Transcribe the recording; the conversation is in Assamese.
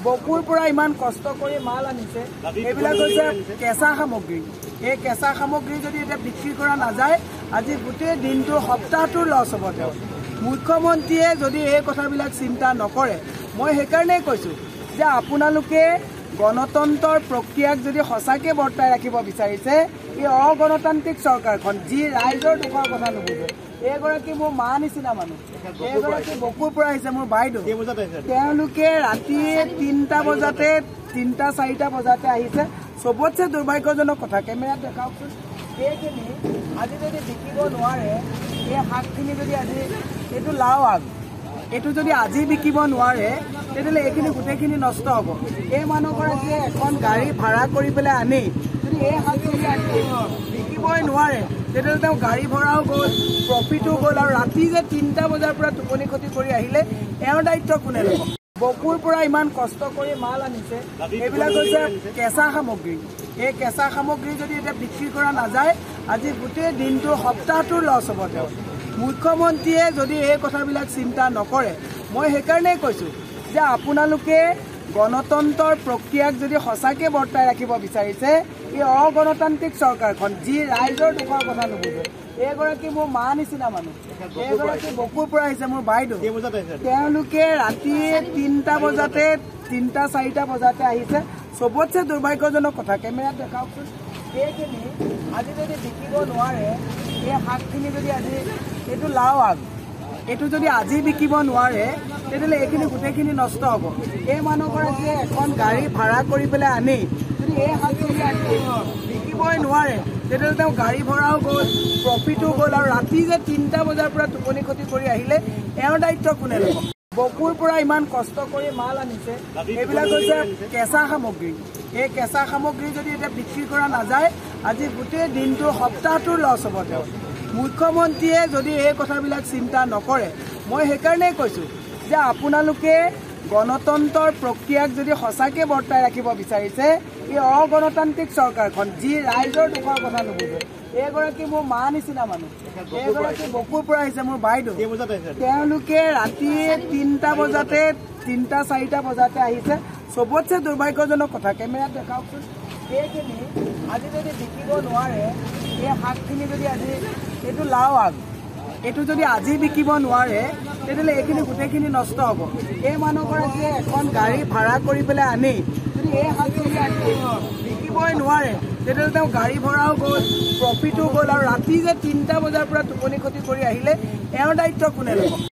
বকুৰ পৰা ইমান কষ্ট কৰি মাল আনিছে এইবিলাক হৈছে কেঁচা সামগ্ৰী এই কেঁচা সামগ্ৰী যদি এটা বিক্ৰী কৰা নাযায় আজি গোটেই দিনটো সপ্তাহটো লছ হ'ব তেওঁ মুখ্যমন্ত্ৰীয়ে যদি এই কথাবিলাক চিন্তা নকৰে মই সেইকাৰণে কৈছো যে আপোনালোকে গণতন্ত্ৰৰ প্ৰক্ৰিয়াক যদি সঁচাকৈ বৰ্তাই ৰাখিব বিচাৰিছে এই অগণতান্ত্ৰিক চৰকাৰখন যি ৰাইজৰ দুখৰ কথা নুবুজে এগৰাকী মোৰ মা নিচিনা মানুহ এগৰাকী বকুৰ পৰা আহিছে মোৰ বাইদেউ তেওঁলোকে ৰাতি 3টা বজাতে 3টা-4টা বজাতে আহিছে সবতছে দুৰ্ভাগ্যজনক কথা কেমেৰাত দেখাওকচোন এইখিনি আজি যদি বিকিব নোৱাৰে এই শাকখিনি যদি আজি এইটো লাও আগ এইটো যদি আজি বিকিব নোৱাৰে তেতিয়াহ'লে এইখিনি গোটেইখিনি নষ্ট হ'ব এই মানুহগৰাকীয়ে এখন গাড়ী ভাড়া কৰি পেলাই আনি যদি এই শাকখিনি আজি বিকিবই নোৱাৰে তেতিয়াহ'লে তেওঁ গাড়ী ভড়াও গ'ল প্ৰফিটো গ'ল আৰু ৰাতি যে 3টা বজাৰ পৰা টোপনি ক্ষতি কৰি আহিলে এওঁৰ দায়িত্ব কোনে ল'ব বকুৰ পৰা ইমান কষ্ট কৰি মাল আনিছে এইবিলাক হৈছে কেঁচা সামগ্ৰী এই কেঁচা সামগ্ৰী যদি এটা বিক্ৰী কৰা নাযায় আজি গোটেই দিনটো সপ্তাহটো লছ হ'ব তেওঁ মুখ্যমন্ত্ৰীয়ে যদি এই কথাবিলাক চিন্তা নকৰে মই সেইকাৰণে কৈছো যে আপোনালোকে গণতন্ত্ৰৰ প্ৰক্ৰিয়াক যদি সঁচাকৈ বৰ্তাই ৰাখিব বিচাৰিছে এই অগণতান্ত্ৰিক চৰকাৰখন যি ৰাইজৰ দুখৰ কথা নুবুজে এগৰাকী মোৰ মা নিচিনা মানুহ এগৰাকী বকুৰ পৰা আহিছে মোৰ বাইদেউ তেওঁলোকে ৰাতি 3টা বজাতে 3টা-4টা বজাতে আহিছে সবতছে দুৰ্ভাগ্যজনক কথা কেমেৰাত দেখাওকচোন এইখিনি আজি যদি বিকিব নোৱাৰে এই শাকখিনি যদি আজি এইটো লাও আগ এইটো যদি আজি বিকিব নোৱাৰে তেতিয়াহ'লে এইখিনি গোটেইখিনি নষ্ট হ'ব এই মানুহগৰাকীয়ে এখন গাড়ী ভাড়া কৰি পেলাই আনি যদি এই শাকখিনি আজি বিকিবই নোৱাৰে তেতিয়াহ'লে তেওঁ গাড়ী ভড়াও গ'ল প্ৰফিটো গ'ল আৰু ৰাতি যে 3টা বজাৰ পৰা টোপনি ক্ষতি কৰি আহিলে এওঁৰ দায়িত্ব কোনে ল'ব বকুৰ পৰা ইমান কষ্ট কৰি মাল আনিছে এইবিলাক হৈছে কেঁচা সামগ্ৰী এই কেঁচা সামগ্ৰী যদি এটা বিক্ৰী কৰা নাযায় আজি গোটেই দিনটো সপ্তাহটো লছ হ'ব তেওঁ মুখ্যমন্ত্ৰীয়ে যদি এই কথাবিলাক চিন্তা নকৰে মই সেইকাৰণে কৈছো যে আপোনালোকে গণতন্ত্ৰৰ প্ৰক্ৰিয়াক যদি সঁচাকৈ বৰ্তাই ৰাখিব বিচাৰিছে এই অগণতান্ত্ৰিক চৰকাৰখন যি ৰাইজৰ দুখৰ কথা নুবুজে এগৰাকী মোৰ মা নিচিনা মানুহ এগৰাকী বকুৰ পৰা আহিছে মোৰ বাইদেউ তেওঁলোকে ৰাতি 3টা বজাতে 3টা-4টা বজাতে আহিছে সবতছে দুৰ্ভাগ্যজনক কথা কেমেৰাত দেখাওকচোন এইখিনি আজি যদি বিকিব নোৱাৰে এই শাকখিনি যদি আজি এইটো লাও আগ এইটো যদি আজি বিকিব নোৱাৰে তেতিয়াহ'লে এইখিনি গোটেইখিনি নষ্ট হ'ব এই মানুহগৰাকীয়ে এখন গাড়ী ভাড়া কৰি পেলাই আনি যদি এই শাকখিনি আজি বিকিবই নোৱাৰে তেতিয়াহ'লে তেওঁ গাড়ী ভড়াও গ'ল প্ৰফিটো গ'ল আৰু ৰাতি যে 3টা বজাৰ পৰা টোপনি ক্ষতি কৰি আহিলে এওঁৰ দায়িত্ব কোনে ল'ব